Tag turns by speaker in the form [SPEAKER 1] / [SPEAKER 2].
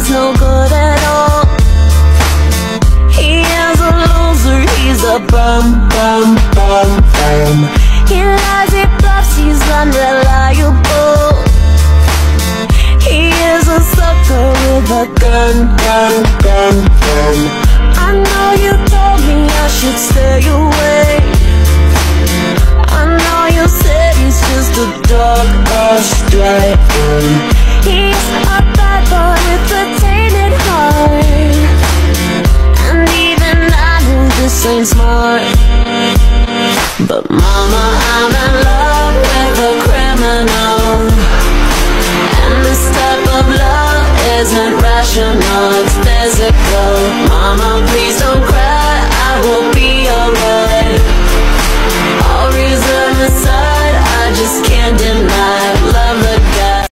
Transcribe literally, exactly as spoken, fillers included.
[SPEAKER 1] is no good at all. He is a loser, he's a bum, bum, bum, bum. He lies, he bluffs, he's unreliable. He is a sucker with a gun, gun, gun, gun. I know you told me I should stay away. I know you said he's just a dog astray. He's a bad boy with a tainted heart, and even I know this ain't smart. But mama, I'm in love with a criminal, and this type of love isn't rational, it's physical.